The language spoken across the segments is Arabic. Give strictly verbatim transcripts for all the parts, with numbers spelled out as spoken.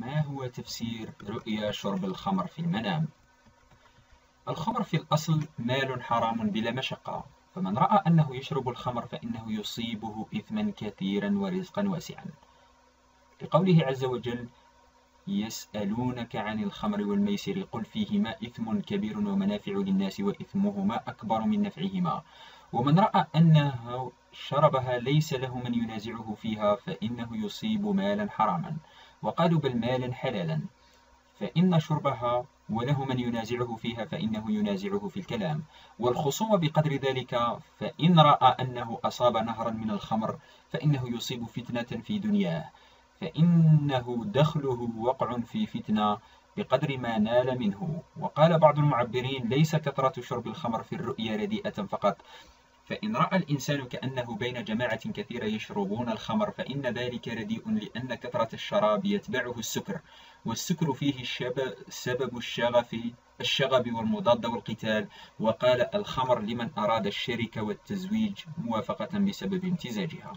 ما هو تفسير رؤيا شرب الخمر في المنام؟ الخمر في الأصل مال حرام بلا مشقة، فمن رأى أنه يشرب الخمر فإنه يصيبه إثما كثيرا ورزقا واسعا، لقوله عز وجل: يسألونك عن الخمر والميسر قل فيهما إثم كبير ومنافع للناس وإثمهما أكبر من نفعهما، ومن رأى أنه شربها ليس له من ينازعه فيها فإنه يصيب مالا حراما، وقالوا بل مالا حلالا، فإن شربها وله من ينازعه فيها فإنه ينازعه في الكلام والخصوم بقدر ذلك، فإن رأى أنه أصاب نهرا من الخمر فإنه يصيب فتنة في دنياه، فإنه دخله وقع في فتنة بقدر ما نال منه. وقال بعض المعبرين: ليس كثرة شرب الخمر في الرؤيا رديئة فقط، فإن رأى الإنسان كأنه بين جماعة كثيرة يشربون الخمر فإن ذلك رديء، لأن كثرة الشراب يتبعه السكر، والسكر فيه سبب الشغف الشغب والمضاد والقتال. وقال: الخمر لمن أراد الشركة والتزويج موافقة بسبب امتزاجها.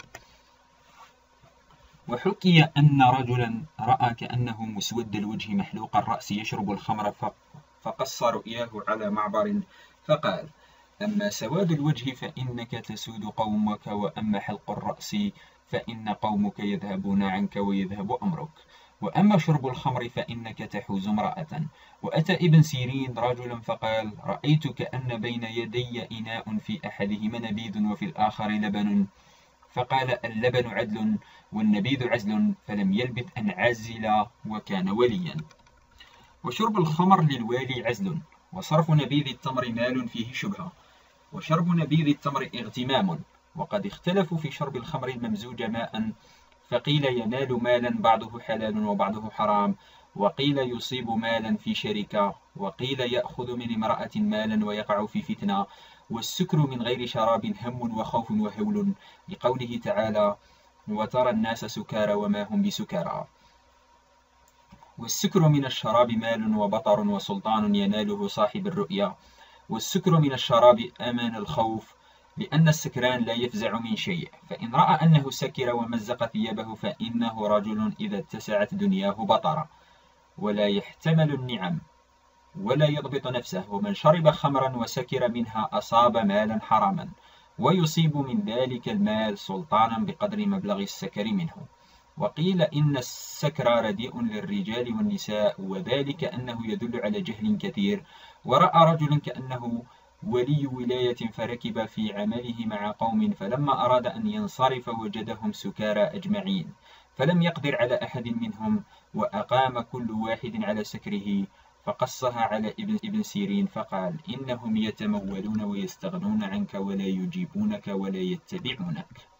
وحكي أن رجلا رأى كأنه مسود الوجه محلوق الرأس يشرب الخمر، فقص رؤياه على معبر فقال: أما سواد الوجه فإنك تسود قومك، وأما حلق الرأس فإن قومك يذهبون عنك ويذهب أمرك، وأما شرب الخمر فإنك تحوز امرأة. وأتى ابن سيرين رجلا فقال: رأيت كأن بين يدي إناء في أحدهما نبيذ وفي الآخر لبن، فقال: اللبن عدل والنبيذ عزل، فلم يلبث أن عزل وكان وليا. وشرب الخمر للوالي عزل، وصرف نبيذ التمر مال فيه شبهة، وشرب نبيذ التمر اغتمام. وقد اختلفوا في شرب الخمر الممزوج ماء، فقيل ينال مالا بعضه حلال وبعضه حرام، وقيل يصيب مالا في شركة، وقيل يأخذ من امرأة مالا ويقع في فتنة. والسكر من غير شراب هم وخوف وهول، لقوله تعالى: وترى الناس سكارى وما هم بسكارى. والسكر من الشراب مال وبطر وسلطان يناله صاحب الرؤيا. والسكر من الشراب أمان الخوف، لأن السكران لا يفزع من شيء، فإن رأى أنه سكر ومزق ثيابه فإنه رجل إذا اتسعت دنياه بطر، ولا يحتمل النعم ولا يضبط نفسه. ومن شرب خمرا وسكر منها أصاب مالا حراما، ويصيب من ذلك المال سلطانا بقدر مبلغ السكر منه. وقيل إن السكر رديء للرجال والنساء، وذلك أنه يدل على جهل كثير. ورأى رجل كأنه ولي ولاية فركب في عمله مع قوم، فلما أراد أن ينصرف وجدهم سكارى أجمعين، فلم يقدر على أحد منهم، وأقام كل واحد على سكره، فقصها على ابن سيرين فقال: إنهم يتمولون ويستغنون عنك ولا يجيبونك ولا يتبعونك.